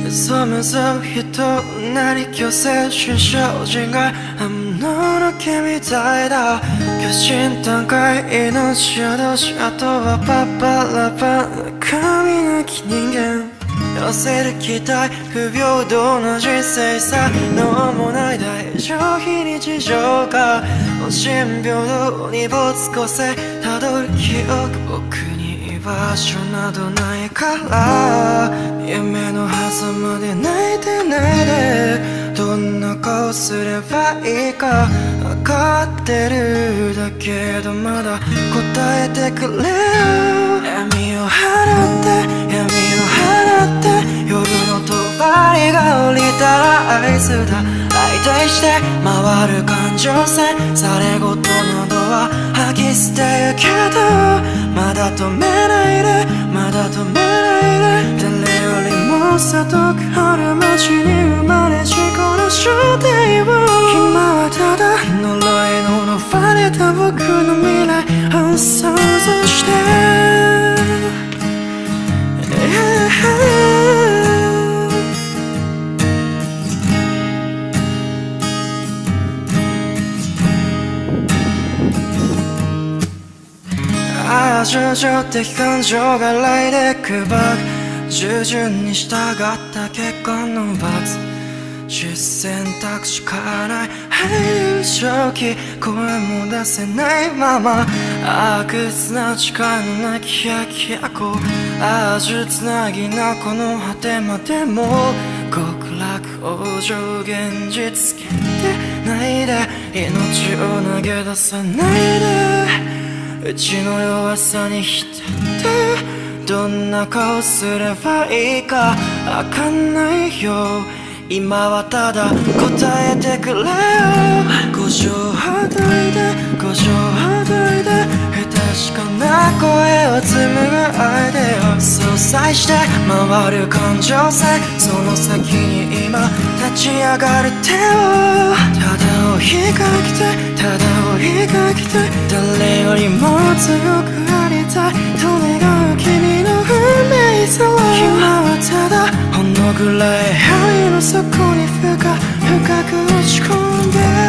そむず人なり強制新精進が雨の毛みたいだ巨神段階命宿しあとはパパラパな神なき人間寄せる期待不平等な人生さ能もない大乗非日常か無心平等に没個性たどる記憶僕に居場所などないから夢の狭間で泣いてないでどんな顔すればいいか分かってるだけどまだ答えてくれよ闇を払って闇を払って夜の帳が降りたら合図だ相対して回る感情線されごとなどは吐き捨てるけどまだ止めないでまだ止めないで誰よりも里く春街に生まれしこの正体を今はただ呪いの呪われた僕の未来を想像してああ情緒的感情が来でくばく従順に従った結果の罰選択しかない入る正気声も出せないまま悪質な力のなきやきやこああ術つなぎなこの果てまでも極楽往生現実つけてないで命を投げ出さないでうちの弱さに浸ってどんな顔すればいいかわかんないよ今はただ答えてくれよ五条はどいで五条はどいで不確かな声を紡ぐアイデア相殺して回る感情線その先に今立ち上がる手をただ追いかけてただ追いかけて誰よりも強くありたいと願う君の運命さは今はただほんのぐらい愛の底に深く落ち込んで